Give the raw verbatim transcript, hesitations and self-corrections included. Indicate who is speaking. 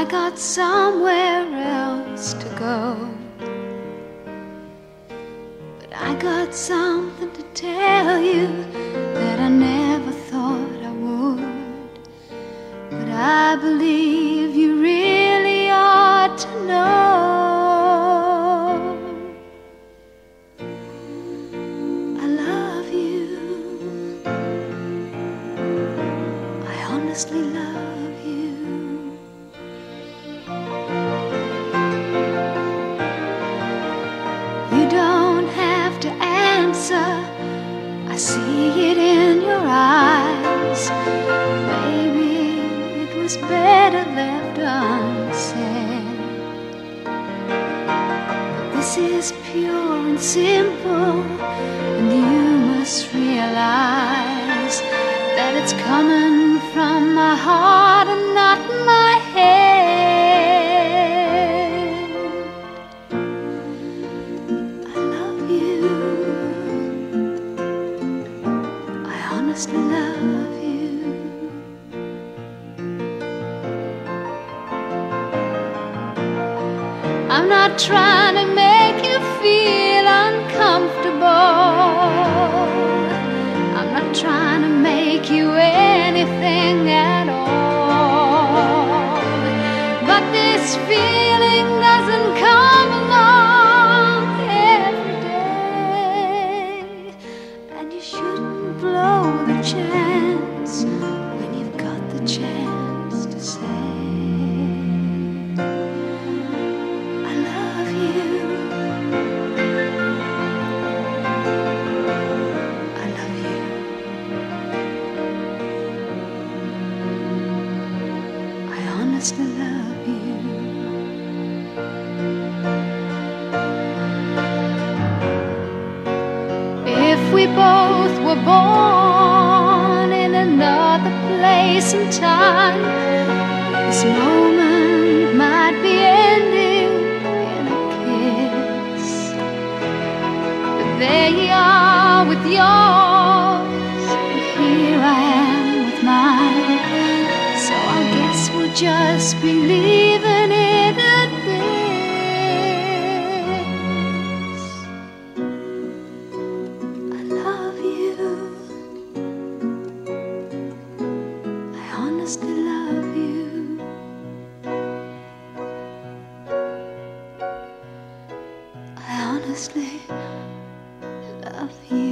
Speaker 1: got somewhere else to go. But I got something to tell you that I never thought I would. But I believe you really ought to know. I love you. I honestly love you. You don't have to answer, I see it in your eyes. Maybe it was better left unsaid. But this is pure and simple, and you must realize that it's coming from my heart and not my head. I love you. I honestly love you. I'm not trying to make you feel uncomfortable. I'm not trying to make you anything at all. But this feeling doesn't come along every day, and you shouldn't blow the chance when you've got the chance to say I love you. I love you. I honestly love you. If we both were born in another place and time, this moment might be ending in a kiss. But there you are with yours, and here I am with mine. So I guess we'll just be leaving it at this. I love you. I honestly love you. I honestly love you.